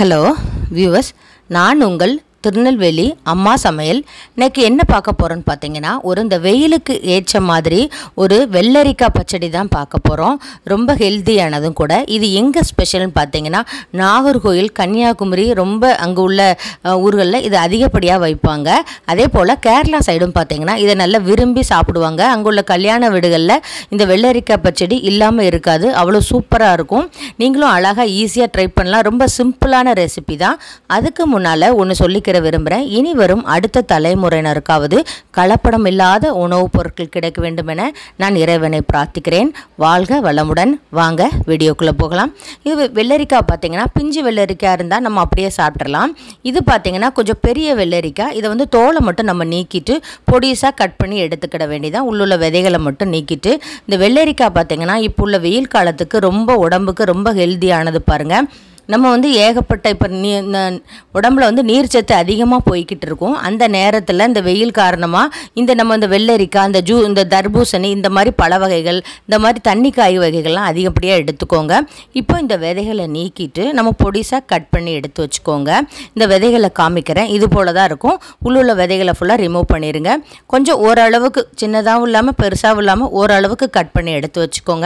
Hello viewers, நான் உங்கள் திருநெல்வேலி அம்மா சமையல். இன்றைக்கி என்ன பார்க்க போகிறோன்னு பார்த்தீங்கன்னா, இந்த வெயிலுக்கு ஏற்ற மாதிரி ஒரு வெள்ளரிக்காய் பச்சடி தான் பார்க்க போகிறோம். ரொம்ப ஹெல்த்தியானதும் கூட. இது எங்கே ஸ்பெஷல்னு பார்த்தீங்கன்னா, நாகர்கோவில், கன்னியாகுமரி, ரொம்ப அங்கே உள்ள ஊர்களில் இது அதிகப்படியாக வைப்பாங்க. அதே போல் கேரளா சைடும் பார்த்தீங்கன்னா இதை நல்லா விரும்பி சாப்பிடுவாங்க. அங்கே உள்ள கல்யாண வீடுகளில் இந்த வெள்ளரிக்காய் பச்சடி இல்லாமல் இருக்காது. அவ்வளோ சூப்பராக இருக்கும். நீங்களும் அழகாக ஈஸியாக ட்ரை பண்ணலாம். ரொம்ப சிம்பிளான ரெசிபி தான். அதுக்கு முன்னால் ஒன்று சொல்லிக்க விரும்புகிறேன். இனி வரும் அடுத்த தலைமுறையினருக்காவது கலப்படம் இல்லாத உணவுப் பொருட்கள் கிடைக்க வேண்டும் என நான் இறைவனை பிரார்த்திக்கிறேன். வாழ்க வளமுடன். வாங்க வீடியோக்குள்ளே போகலாம். இது வெள்ளரிக்காய் பார்த்தீங்கன்னா, பிஞ்சு வெள்ளரிக்காய் இருந்தால் நம்ம அப்படியே சாப்பிட்றலாம். இது பார்த்தீங்கன்னா கொஞ்சம் பெரிய வெள்ளரிக்காய். இதை தோலை மட்டும் நம்ம நீக்கிட்டு பொடிசாக கட் பண்ணி எடுத்துக்கிட வேண்டியதான். உள்ளுள்ள விதைகளை மட்டும் நீக்கிட்டு, இந்த வெள்ளரிக்காய் பார்த்தீங்கன்னா இப்போ உள்ள வெயில் காலத்துக்கு ரொம்ப உடம்புக்கு ரொம்ப ஹெல்த்தியானது பாருங்கள். நம்ம ஏகப்பட்ட இப்போ உடம்புல நீர்ச்சத்து அதிகமாக போய்கிட்டு இருக்கும். அந்த நேரத்தில் இந்த வெயில் காரணமாக நம்ம இந்த வெள்ளரிக்காய், இந்த தர்பூசணி, இந்த மாதிரி பழ வகைகள், இந்த மாதிரி தண்ணி காய் வகைகள்லாம் அதிகப்படியாக எடுத்துக்கோங்க. இப்போ இந்த விதைகளை நீக்கிட்டு நம்ம பொடிசாக கட் பண்ணி எடுத்து வச்சுக்கோங்க. இந்த விதைகளை காமிக்கிறேன். இது போல தான் இருக்கும். உள்ளுள்ள விதைகளை ஃபுல்லாக ரிமூவ் பண்ணிடுங்க. கொஞ்சம் ஓரளவுக்கு சின்னதாகவும் இல்லாமல் பெருசாகவும் இல்லாமல் ஓரளவுக்கு கட் பண்ணி எடுத்து வச்சுக்கோங்க.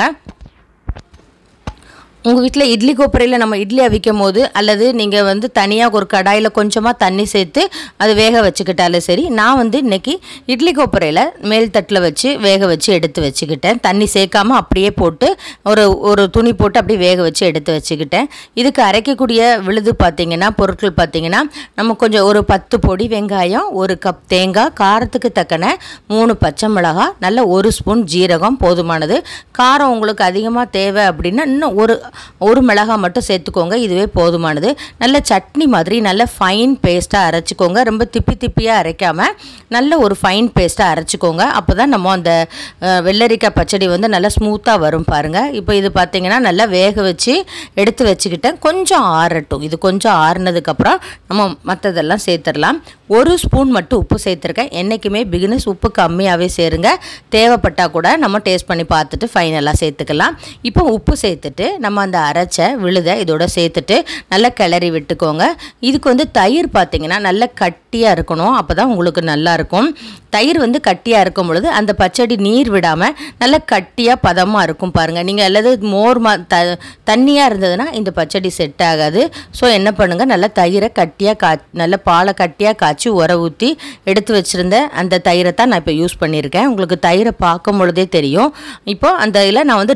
உங்கள் வீட்டில் இட்லி கொப்பரையில் நம்ம இட்லி அவிக்கும் போது, அல்லது நீங்கள் தனியாக ஒரு கடாயில் கொஞ்சமாக தண்ணி சேர்த்து அது வேக வச்சுக்கிட்டாலும் சரி. நான் இன்றைக்கி இட்லி கொப்பரையில் மேல் தட்டில் வச்சு வேக வச்சு எடுத்து வச்சுக்கிட்டேன். தண்ணி சேர்க்காமல் அப்படியே போட்டு ஒரு துணி போட்டு அப்படியே வேக வச்சு எடுத்து வச்சுக்கிட்டேன். இதுக்கு அரைக்கக்கூடிய விழுது பார்த்திங்கன்னா, பொருட்கள் பார்த்திங்கன்னா, நம்ம கொஞ்சம் ஒரு 10 பொடி வெங்காயம், 1 கப் தேங்காய், காரத்துக்கு தக்கன 3 பச்சை மிளகாய், நல்ல 1 ஸ்பூன் ஜீரகம் போதுமானது. காரம் உங்களுக்கு அதிகமாக தேவை அப்படின்னா இன்னும் ஒரு மிளகாய் மட்டும் சேர்த்துக்கோங்க. இதுவே போதுமானது. நல்ல சட்னி மாதிரி நல்ல ஃபைன் பேஸ்ட்டாக அரைச்சிக்கோங்க. ரொம்ப திப்பியாக அரைக்காமல் நல்ல ஒரு ஃபைன் பேஸ்ட்டாக அரைச்சிக்கோங்க. அப்போ தான் நம்ம அந்த வெள்ளரிக்காய் பச்சடி நல்லா ஸ்மூத்தாக வரும் பாருங்கள். இப்போ இது பார்த்திங்கன்னா நல்லா வேக வச்சு எடுத்து வச்சுக்கிட்டேன். கொஞ்சம் ஆறட்டும். இது கொஞ்சம் ஆறுனதுக்கப்புறம் நம்ம மற்றதெல்லாம் சேர்த்துடலாம். 1 ஸ்பூன் மட்டும் உப்பு சேர்த்துருக்கேன். என்றைக்குமே பிகினர்ஸ் உப்பு கம்மியாகவே சேருங்க. தேவைப்பட்டால் கூட நம்ம டேஸ்ட் பண்ணி பார்த்துட்டு ஃபைனலாக சேர்த்துக்கலாம். இப்போ உப்பு சேர்த்துட்டு நம்ம அந்த அரைச்ச விழுதை இதோட சேர்த்துட்டு நல்லா கிளறி விட்டுக்கோங்க. இதுக்கு தயிர் பார்த்திங்கன்னா நல்லா கட்டியாக இருக்கணும். அப்போ தான் உங்களுக்கு நல்லாயிருக்கும். தயிர் கட்டியாக இருக்கும் பொழுது அந்த பச்சடி நீர் விடாமல் நல்லா கட்டியாக பதமாக இருக்கும் பாருங்கள். நீங்கள் அல்லது மோர் தண்ணியாக இருந்ததுன்னா இந்த பச்சடி செட் ஆகாது. ஸோ என்ன பண்ணுங்கள், நல்லா தயிரை கட்டியாக நல்லா பாலை கட்டியாக காய்ச்சி உர ஊற்றி எடுத்து வச்சுருந்த அந்த தயிரை தான் நான் இப்போ யூஸ் பண்ணியிருக்கேன். உங்களுக்கு தயிரை பார்க்கும் பொழுதே தெரியும். இப்போது அந்த இதில் நான்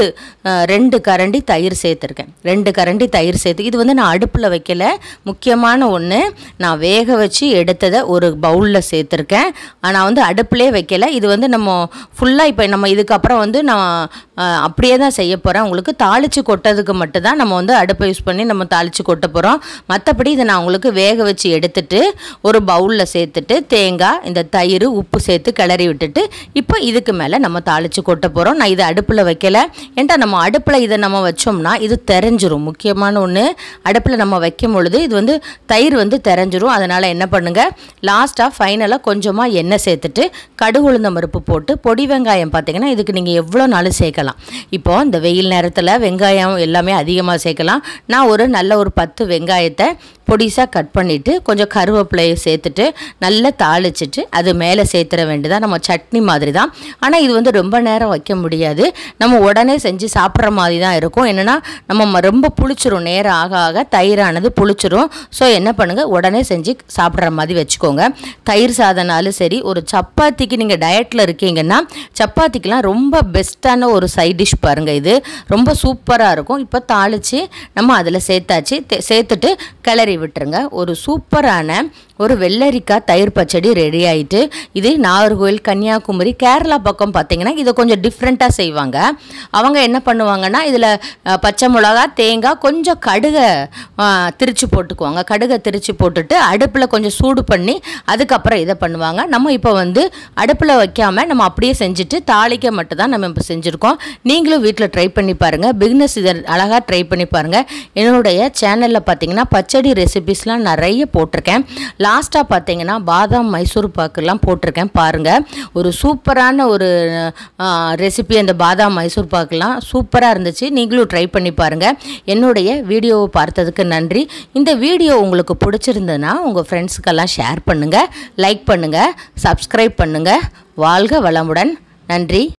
2 கரண்டி தயிர் சேர்த்துருக்கேன். 2 கரண்டி தயிர் சேர்த்து இது நான் அடுப்பில் வைக்கல. முக்கியமான ஒன்று, நான் வேக வச்சு எடுத்ததை ஒரு பவுலில் சேர்த்துருக்கேன். நான் அடுப்புலேயே வைக்கல. இது நம்ம ஃபுல்லாக இப்போ நம்ம இதுக்கப்புறம் நான் அப்படியே தான் செய்ய போகிறேன். உங்களுக்கு தாளித்து கொட்டதுக்கு மட்டும்தான் நம்ம அடுப்பை யூஸ் பண்ணி நம்ம தாளித்து கொட்ட போகிறோம். மற்றபடி இதை நான் உங்களுக்கு வேக வச்சு எடுத்துட்டு ஒரு பவுலில் சேர்த்துட்டு தேங்காய், இந்த தயிர், உப்பு சேர்த்து கிளறி விட்டுட்டு இப்போ இதுக்கு மேலே நம்ம தாளித்து கொட்ட போகிறோம். நான் இதை அடுப்பில் வைக்கல. ஏன்டா நம்ம அடுப்பில் இதை நம்ம வச்சோம்னா இது தெரிஞ்சிரும். முக்கியமான ஒன்று, அடுப்பில் நம்ம வைக்கும் பொழுது இது தயிர் தெரிஞ்சிரும். அதனால் என்ன பண்ணுங்கள், லாஸ்ட்டாக ஃபைனலாக கொஞ்சமாக எண்ணெய் சேர்த்துட்டு கடுகு உளுந்தம் பருப்பு போட்டு பொடி வெங்காயம் பார்த்திங்கன்னா இதுக்கு நீங்கள் எவ்வளோ நாளும் சேர்க்கலாம். இப்போது இந்த வெயில் நேரத்தில் வெங்காயம் எல்லாமே அதிகமாக சேர்க்கலாம். நான் நல்ல ஒரு 10 வெங்காயத்தை பொடிசாக கட் பண்ணிவிட்டு கொஞ்சம் கருவேப்பிலையை சேர்த்துட்டு நல்லா தாளிச்சிட்டு அது மேலே சேர்த்துற வேண்டியதான். நம்ம சட்னி மாதிரி தான். ஆனால் இது ரொம்ப நேரம் வைக்க முடியாது. நம்ம உடனே செஞ்சு சாப்பிட்ற மாதிரி தான் இருக்கும். என்னென்னா நம்ம ரொம்ப புளிச்சிரும். நேரம் ஆக ஆக தயிரானது புளிச்சிரும். ஸோ என்ன பண்ணுங்கள், உடனே செஞ்சு சாப்பிட்ற மாதிரி வச்சுக்கோங்க. தயிர் சாதனாலும் சரி, ஒரு சப்பாத்திக்கு நீங்கள் டயட்டில் இருக்கீங்கன்னா சப்பாத்திக்கெலாம் ரொம்ப பெஸ்ட்டான ஒரு சைட் டிஷ் பாருங்கள். இது ரொம்ப சூப்பராக இருக்கும். இப்போ தாளித்து நம்ம அதில் சேர்த்தாச்சு. சேர்த்துட்டு கிளறி விட்டுருங்க. ஒரு சூப்பரான ஒரு வெள்ளரிக்காய் தயிர் பச்சடி ரெடி ஆகிட்டு. இது நாகர்கோவில், கன்னியாகுமரி, கேரளா பக்கம் பார்த்திங்கன்னா இதை கொஞ்சம் டிஃப்ரெண்ட்டாக செய்வாங்க. அவங்க என்ன பண்ணுவாங்கன்னா இதில் பச்சை மிளகா, தேங்காய், கொஞ்சம் கடுகை திரிச்சு போட்டுக்குவாங்க. கடுகை திரிச்சு போட்டுட்டு அடுப்பில் கொஞ்சம் சூடு பண்ணி அதுக்கப்புறம் இதை பண்ணுவாங்க. நம்ம இப்போ அடுப்பில் வைக்காமல் நம்ம அப்படியே செஞ்சுட்டு தாளிக்க மட்டும் தான் நம்ம இப்போ செஞ்சுருக்கோம். நீங்களும் வீட்டில் ட்ரை பண்ணி பாருங்கள். பிகினர்ஸ் இதை அழகாக ட்ரை பண்ணி பாருங்கள். என்னுடைய சேனலில் பார்த்திங்கன்னா பச்சடி ரெசிபிஸ்லாம் நிறைய போட்டிருக்கேன். லாஸ்ட்டாக பார்த்தீங்கன்னா பாதாம் மைசூர் பாக்குலாம் போட்டிருக்கேன் பாருங்கள். ஒரு சூப்பரான ஒரு ரெசிபி. அந்த பாதாம் மைசூர் பாக்குலாம் சூப்பராக இருந்துச்சு. நீங்களும் ட்ரை பண்ணி பாருங்கள். என்னுடைய வீடியோவை பார்த்ததுக்கு நன்றி. இந்த வீடியோ உங்களுக்கு பிடிச்சிருந்ததுன்னா உங்கள் ஃப்ரெண்ட்ஸுக்கெல்லாம் ஷேர் பண்ணுங்கள், லைக் பண்ணுங்கள், சப்ஸ்கிரைப் பண்ணுங்கள். வாழ்க வளமுடன். நன்றி.